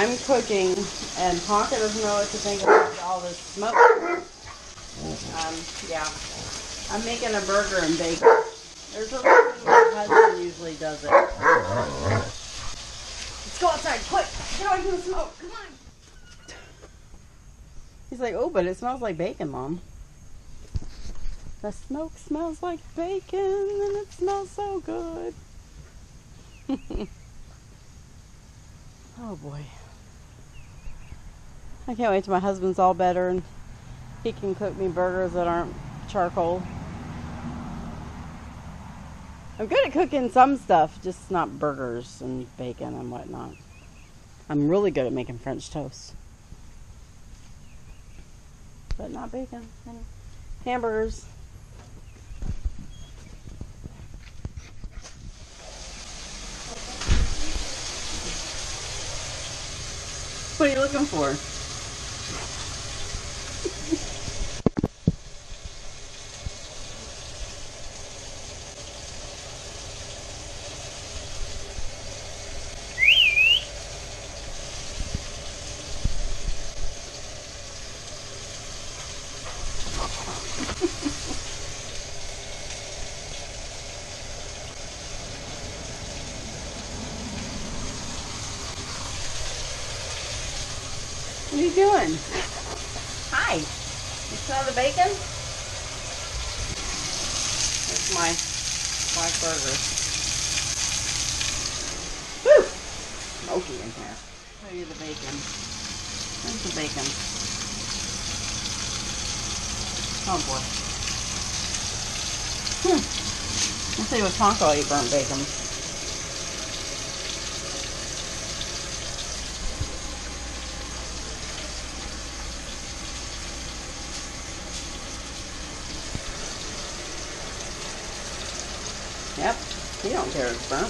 I'm cooking, and Tonka doesn't know what to think about all this smoke. Yeah. I'm making a burger and bacon. There's a reason my husband usually does it. Let's go outside, quick! Get away from the smoke, come on! He's like, oh, but it smells like bacon, Mom. The smoke smells like bacon, and it smells so good. Oh boy. I can't wait till my husband's all better and he can cook me burgers that aren't charcoal. I'm good at cooking some stuff, just not burgers and bacon and whatnot. I'm really good at making French toast. But not bacon and hamburgers. What are you looking for? What are you doing? Hi. You smell the bacon? There's my burger. Woo! Smoky in here. Show you the bacon. There's the bacon. Oh boy. Let's see what Tonka will eat burnt bacon. Yep, he don't care it's burnt.